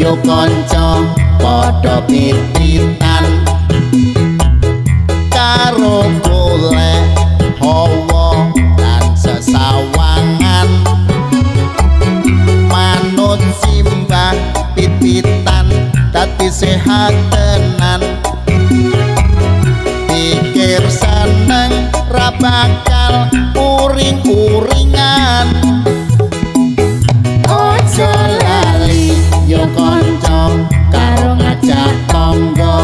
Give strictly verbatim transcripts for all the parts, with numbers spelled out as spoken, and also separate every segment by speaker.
Speaker 1: yo kanca padha pititan karo golek hawa lan sesawangan manut simbah pititan dadi sehat tenan pikir seneng ra bakal uring-uringan ojo lali yo kanca karo ngajak tangga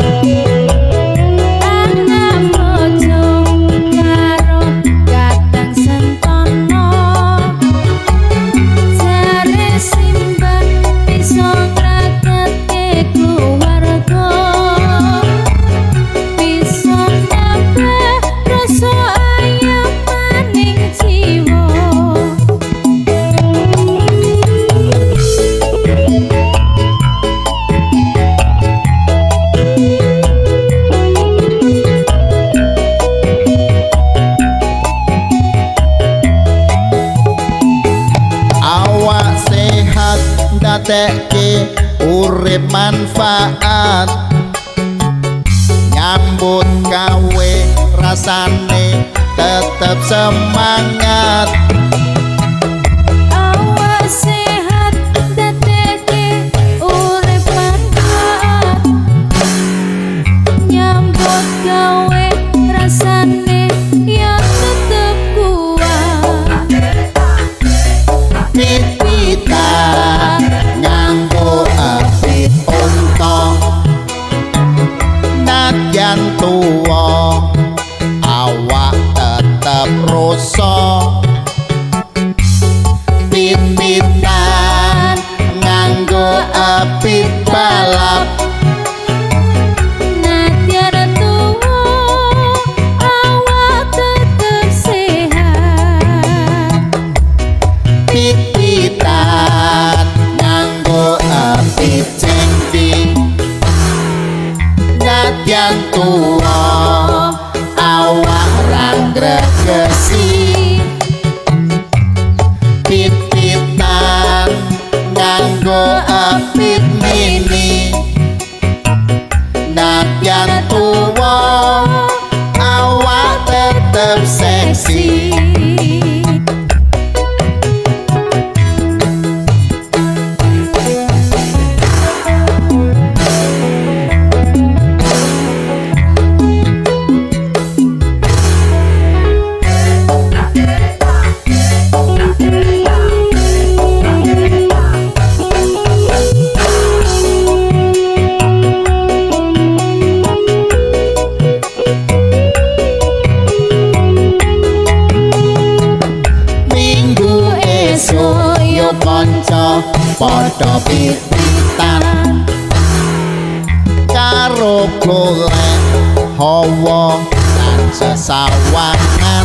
Speaker 1: dadeke urip manfaat nyambut gawe rasane tetep semangat
Speaker 2: awak sehat dadeke urip manfaat nyambut gawe rasane ya tetep kuat
Speaker 1: pititan nganggo apit unta nadyan tuwa awak tetep rasa pititan nganggo apit balap
Speaker 2: nadyan tuwa awak tetep sehat
Speaker 1: pititan nganggo apit cengking nadyan tuwa awak rang gregesi pititan nganggo apit mini nadyan tuwa awak tetep seksi kanca padha pititan karo golek hawa lan sesawangan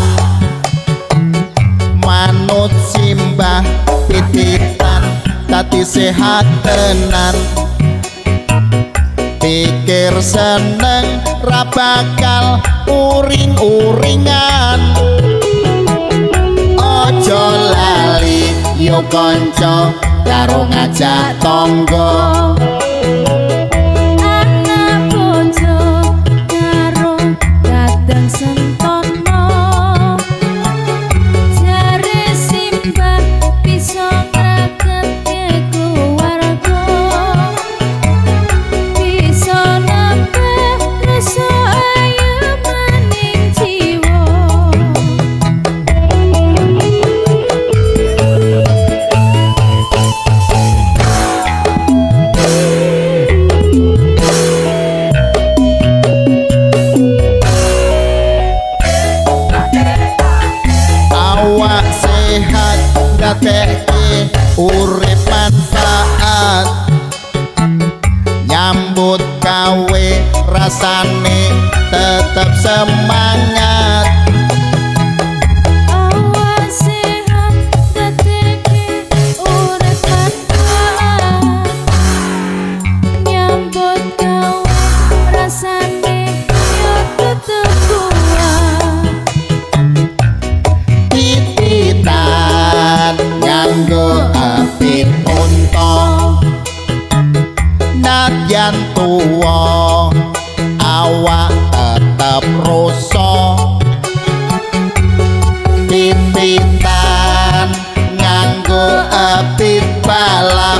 Speaker 1: manut simbah pititan dadi sehat tenan pikir seneng ra bakal uring-uringan ojo lali yo kanca karo ngajak tangga
Speaker 2: anak bojo karo dadang sentono jare simbah bisa ngraketke keluarga bisa nambah rasa ayu maning jiwa
Speaker 1: dadeke urip manfaat nyambut gawe rasane tetep semangat
Speaker 2: awak sehat dadeke urip manfaat nyambut gawe rasane yo tetep kuat
Speaker 1: pititan nganggo apit unta nadyan tuwa awak tetep rasa pititan nganggo epit balap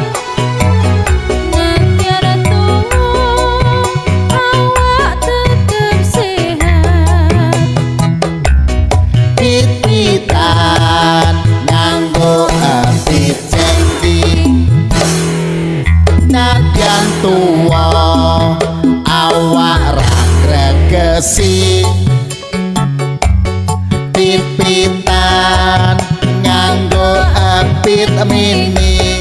Speaker 2: Nanyar tuwa awak tetep sehat
Speaker 1: pititan nganggo epit cengki nadyan tuwa awak ra gregesi pipitan nganggo epit mini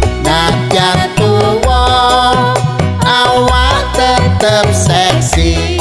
Speaker 1: nadyan tuwa awak tetep seksi